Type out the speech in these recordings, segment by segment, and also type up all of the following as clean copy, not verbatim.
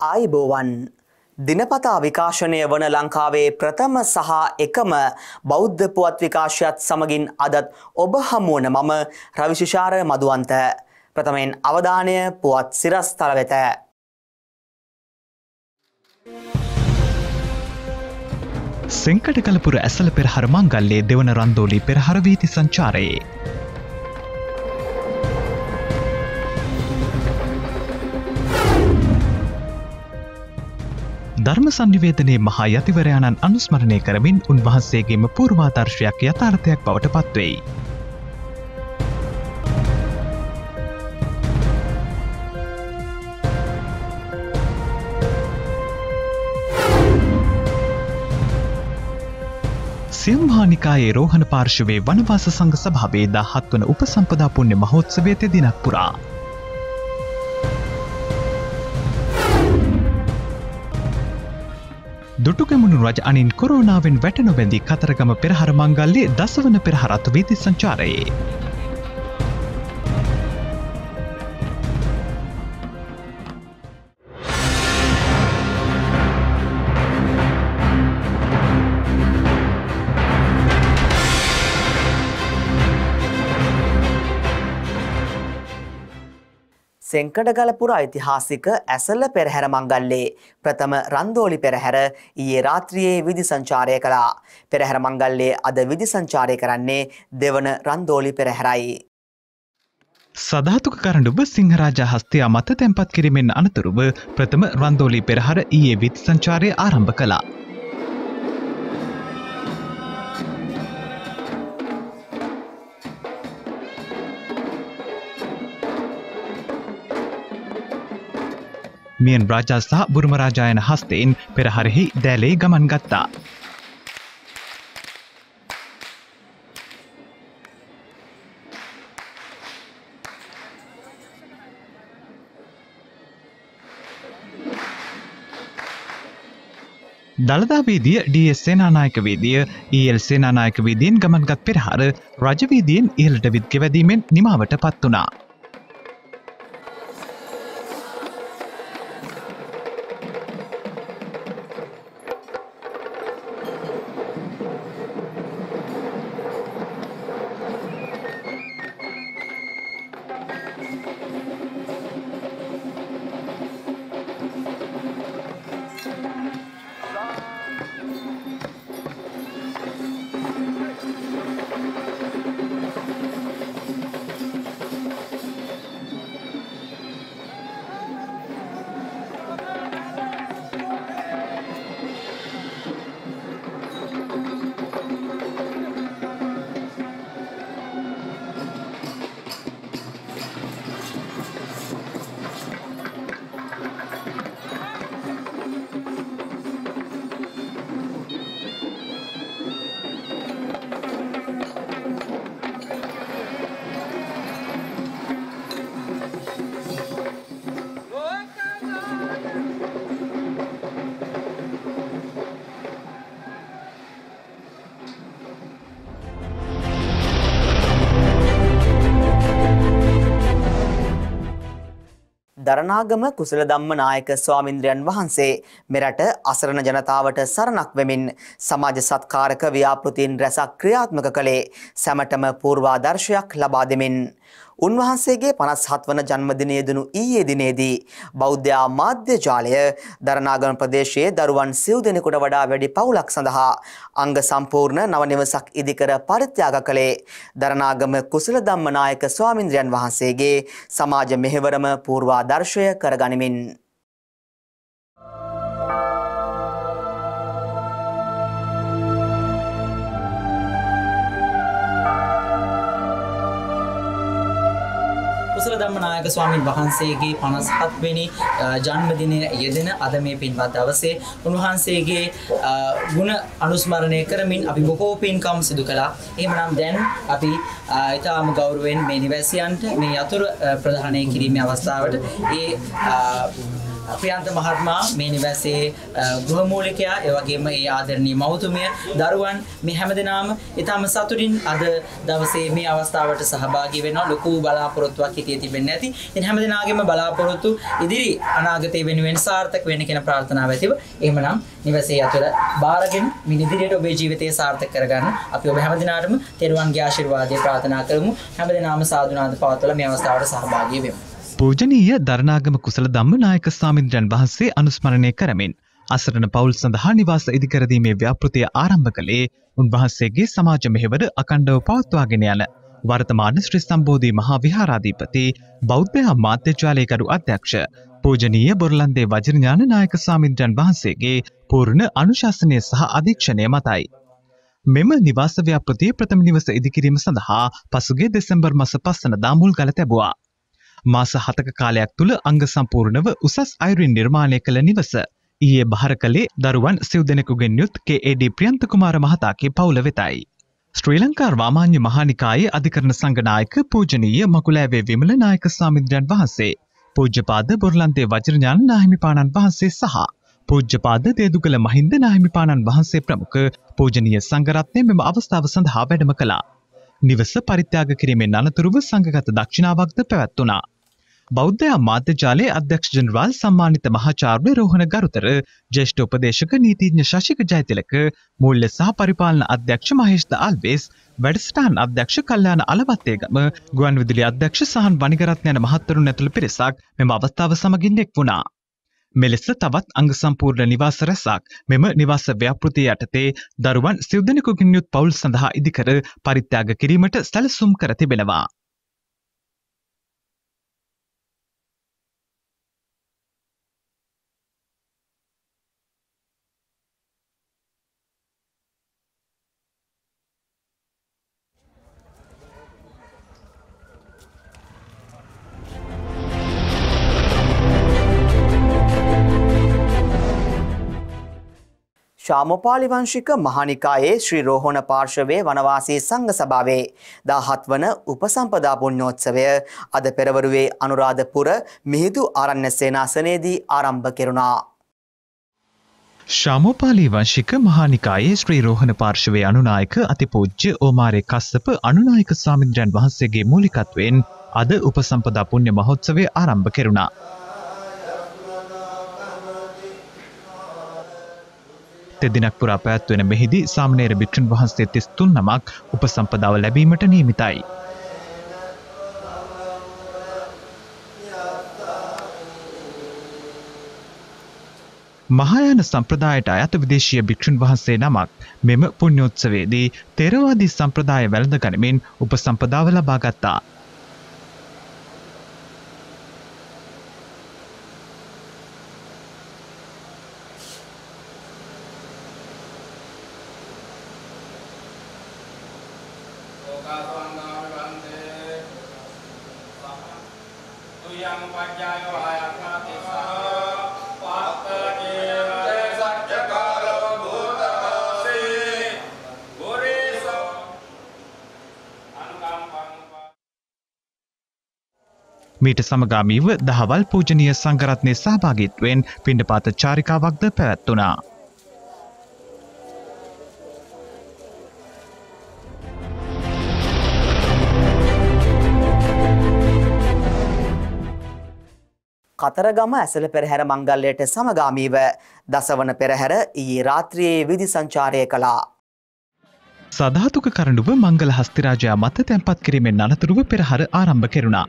ආයිබෝවන් දිනපතා විකාශනය වන ලංකාවේ ප්‍රථම සහ එකම බෞද්ධ පුවත් විකාශයත් සමගින් අදත් ඔබ හමුවන මම රවිශිෂාර මදුවන්ත. ප්‍රථමයෙන් අවධානය පුවත් සිරස්තල වෙත. සෙන්කඩකලපුර ඇසල පෙරහර මංගල්‍යයේ දෙවන රන්දෝලි පෙරහර වීථි සංචාරයේ ධර්ම සංනිවේදනයේ මහා යතිවරයාණන් අනුස්මරණය කරමින් උන්වහන්සේගේම පූර්වාදර්ශයක් යථාර්ථයක් බවට පත්වෙයි. සියම් මහානිකායේ රෝහණ පාර්ශවයේ වනවාස සංඝ සභාවේ 17 වන උපසම්පදා පුණ්‍ය මහෝත්සවයේ තෙදිනක් පුරා දුටුගැමුණු රජ අනින් කොරෝනාවෙන් වැට නොබැඳි කතරගම පෙරහර මංගල්‍යයේ දසවන පෙරහරත් වීථි සංචාරයේ සෙන්කඩගලපුර ඓතිහාසික ඇසල පෙරහැර මංගල්‍යයේ ප්‍රථම රන්දෝලි පෙරහැර ඊයේ රාත්‍රියේ විධි සංචාරය කළා. පෙරහැර මංගල්‍යයේ අද විධි සංචාරය කරන්නේ දෙවන රන්දෝලි පෙරහැරයි. සධාතුක කරඬුව සිංහරාජා හස්තය මත තැන්පත් කිරීමෙන් අනතුරුව ප්‍රථම රන්දෝලි පෙරහැර ඊයේ විධි සංචාරය ආරම්භ කළා. මියන් රාජා සහ බුරුම රාජායන හස්තයෙන් පෙරහරෙහි දෑලේ ගමන් ගත්තා. දළදා වීදිය ඩී.එස්. සේනානායක වීදිය ඊ.එල්. සේනානායක වීදියෙන් ගමන්ගත් පෙරහර රජ වීදියෙන් ඉහළට විත් ගෙවැදීමෙන් නිමාවට පත් වුණා. දරණාගම කුසල ධම්ම නායක ස්වාමින්ද්‍රයන් වහන්සේ මෙරට අසරණ ජනතාවට සරණක් වෙමින් සමාජ සත්කාරක ව්‍යාපෘතීන් රැසක් ක්‍රියාත්මක කළේ සැමටම පූර්වාදර්ශයක් ලබා දෙමින් උන්වහන්සේගේ 57 වන ජන්මදිනය දුණු ඊයේ දිනේදී බෞද්ධ මාධ්‍ය ජාලය දරණාගම ප්‍රදේශයේ දරුවන් සිව් දෙනෙකුට වඩා වැඩි පවුලක් සඳහා අංග සම්පූර්ණ නව නිවසක් ඉදිකර පරිත්‍යාග කළේ දරණාගම කුසල ධම්ම නායක ස්වාමින්ද්‍රයන් වහන්සේගේ සමාජ මෙහෙවරම පූර්වාදර්ශය කරගනිමින් කුසල ධම්මනායක ස්වාමීන් වහන්සේගේ 57 වෙනි ජන්මදිනය යෙදෙන අද මේ පින්වත් දවසේ උන්වහන්සේගේ ගුණ අනුස්මරණය කරමින් අපි බොහෝ පින්කම් සිදු කළා. එහෙමනම් දැන් අපි ඊටාම ගෞරවයෙන් මේ නිවැසියන්ට මේ යතුරු ප්‍රදානය කිරීමේ අවස්ථාවට ඒ ප්‍රියන්ත මහත්මයා මේ නිවසේ ගෘහමූලිකයා ඒ වගේම ඒ ආදරණීය මව්තුමිය දරුවන් මේ හැමදෙනාම ඊටම සතුටින් අද දවසේ මේ අවස්ථාවට සහභාගී වෙනවා. ලොකු බලාපොරොත්තුවක් හිතේ තිබෙන්නේ නැති. ඉතින් හැමදෙනාගේම බලාපොරොත්තු ඉදිරි අනාගතයේ වෙනුවෙන් සාර්ථක වෙන්න කියන ප්‍රාර්ථනාව ඇතිව එහෙමනම් නිවසේ අතර බාරගෙන මින් ඉදිරියට ඔබේ ජීවිතය සාර්ථක කරගන්න අපි ඔබ හැමදෙනාටම තෙරුවන්ගේ ආශිර්වාදය ප්‍රාර්ථනා කරමු. හැමදෙනාම සාදුනාද පවත්වලා මේ අවස්ථාවට සහභාගී වෙමු. පූජනීය දරණාගම කුසල ධම්ම නායක ස්වාමීන්ද්‍රයන් වහන්සේ අනුස්මරණය කරමින් අසරණ පවුල් සඳහා නිවාස ඉදිකරදීමේ ව්‍යාපෘතිය ආරම්භ කළේ උන්වහන්සේගේ සමාජ මෙහෙවර අකණ්ඩව පවත්වාගෙන යන වර්තමාන ශ්‍රී සම්බෝධි මහා විහාරාධිපති බෞද්ධ අමාත්‍යාලයකරු අධ්‍යක්ෂ පූජනීය බොරලන්දේ වජිරඥාන නායක ස්වාමීන්ද්‍රයන් වහන්සේගේ පූර්ණ අනුශාසනය සහ අධීක්ෂණය මතයි. මෙම නිවාස ව්‍යාපෘතිය ප්‍රථම නිවස ඉදිකිරීම සඳහා පසුගිය දෙසැම්බර් මාස 5 වෙනිදා මුල්ගල තැබුවා. මාස 7ක කාලයක් තුළ අංග සම්පූර්ණව උසස් අයුරින් නිර්මාණය කළ නිවස ඊයේ බහර කළේ දරුවන් සිව් දෙනෙකුගෙන් යුත් KAD ප්‍රියන්ත කුමාර මහතාගේ පවුල වෙතයි. ශ්‍රී ලංකා රාමාන්‍ය මහානිකායේ අධිකරණ සංඝනායක පූජනීය මකුලෑවේ විමල නායක ස්වාමීන්ද්‍රයන් වහන්සේ, පූජ්‍යපාද බොරලන්දේ වජිරඥාන නාහිමිපාණන් වහන්සේ සහ පූජ්‍යපාද දේදුගල මහින්ද නාහිමිපාණන් වහන්සේ ප්‍රමුඛ පූජනීය සංඝරත්නය මෙම අවස්ථාව සඳහා වැඩම කළා. නිවස පරිත්‍යාග කිරීමෙන් අනතුරුව සංඝගත දක්ෂිනාවක්ද පැවැත්වුණා. බෞද්ධ අමාත්‍යාලයේ අධ්‍යක්ෂ ජෙනරාල් සම්මානිත මහාචාර්ය රෝහණ ගරුතර, ජ්‍යෙෂ්ඨ උපදේශක නීතිඥ ශශික ජයතිලක, මූල්‍ය සහ පරිපාලන අධ්‍යක්ෂ මහේෂ් ද අල්බේස්, වැඩසටහන් අධ්‍යක්ෂ කල්යාණ අලවත්තේගම, ගුවන්විදුලි අධ්‍යක්ෂ සහන් වනිගරත්න යන මහත්වරුන් ඇතුළු පිරිසක් මෙම අවස්ථාව සමගින් එක් වුණා. මෙලෙස තවත් අංග සම්පූර්ණ නිවාස රැසක් මෙම නිවාස ව්‍යාපෘතිය යටතේ දරුවන් සිව් දෙනෙකුගෙන් යුත් පවුල් සඳහා ඉදිකර පරිත්‍යාග කිරීමට සැලසුම් කර තිබෙනවා. ශාමපාලි වංශික මහානිකායේ ශ්‍රී රෝහණ පාර්ශවයේ වනවාසී සංඝ සභාවේ 17 වන උපසම්පදා පුණ්‍යෝත්සවය අද පෙරවරුවේ අනුරාධපුර මිහිඳු ආරණ්‍ය සේනාසනයේදී ආරම්භ කෙරුණා. ශාමපාලි වංශික මහානිකායේ ශ්‍රී රෝහණ පාර්ශවයේ අනුනායක අතිපූජ්‍ය ඕමාරේ කස්සප අනුනායක ස්වාමීන්ද්‍රයන් වහන්සේගේ මූලිකත්වයෙන් අද උපසම්පදා පුණ්‍ය මහෝත්සවය ආරම්භ කෙරුණා. තෙදිනක් පුරා පැවැත්වෙන මෙහිදී සාමණේර භික්ෂුන් වහන්සේ 33 නමක් උපසම්පදාව ලැබීමට නියමිතයි. මහායාන සම්ප්‍රදායට අයත් විදේශීය භික්ෂුන් වහන්සේ නමක් මෙම පුණ්‍යෝත්සවයේදී ථේරවාදී සම්ප්‍රදාය වැළඳ ගනිමින් උපසම්පදාව ලබා ගත්තා. මීට සමගාමීව දහවල් පූජනීය සංඝරත්නයේ සහභාගීත්වයෙන් පිණ්ඩපාත චාරිකාවක්ද පැවැත්වුණා. කතරගම ඇසළ පෙරහැර මංගල්‍යයට සමගාමීව දසවන පෙරහැර ඊයේ රාත්‍රියේ විධි සංචාරය කළා. සධාතුක කරඬුව මංගල හස්තිරාජයා මත තැන්පත් කිරීමෙන් අනතුරුව පෙරහර ආරම්භ කෙරුණා.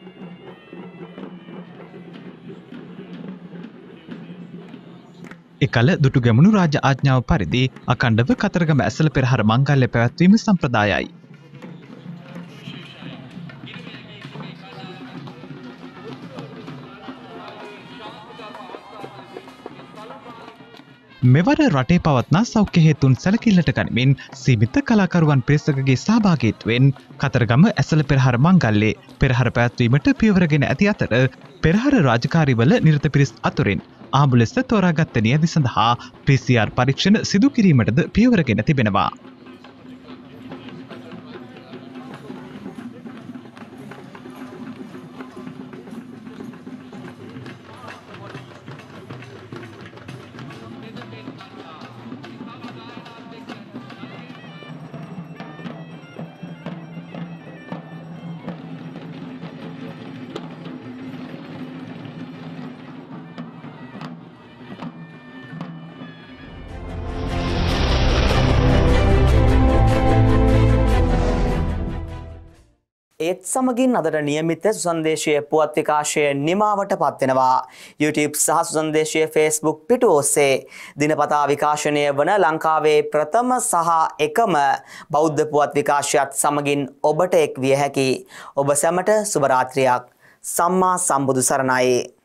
එකල දුටුගැමුණු රාජ ආඥාව පරිදි අඛණ්ඩව කතරගම ඇසළ පෙරහර මංගල්‍ය පැවැත්වීම සම්ප්‍රදායයි. මෙවර රටේ පවත්නා සෞඛ්‍ය හේතුන් සැලකිල්ලට ගනිමින් සීමිත කලාකරුවන් පිරිසකගේ සහභාගීත්වයෙන් කතරගම ඇසළ පෙරහර මංගල්‍යයේ පෙරහර පැවැත්වීමට පියවරගෙන ඇති අතර පෙරහර රාජකාරිවල නිරත පිරිස් අතුරින් ආඹුලෙස තෝරාගත් නියැදි සඳහා PCR පරීක්ෂණ සිදු කිරීමටද පියවරගෙන තිබෙනවා. ඒත් සමගින් අදට නියමිත සුසන්දේශීය පුවත් විකාශය නිමාවට පත්වෙනවා. YouTube සහ සුසන්දේශීය Facebook පිටු ඔස්සේ දිනපතා විකාශනය වන ලංකාවේ ප්‍රථම සහ එකම බෞද්ධ පුවත් විකාශයත් සමගින් ඔබට එක් විය හැකි. ඔබ සැමට සුබ රාත්‍රියක්. සම්මා සම්බුදු සරණයි.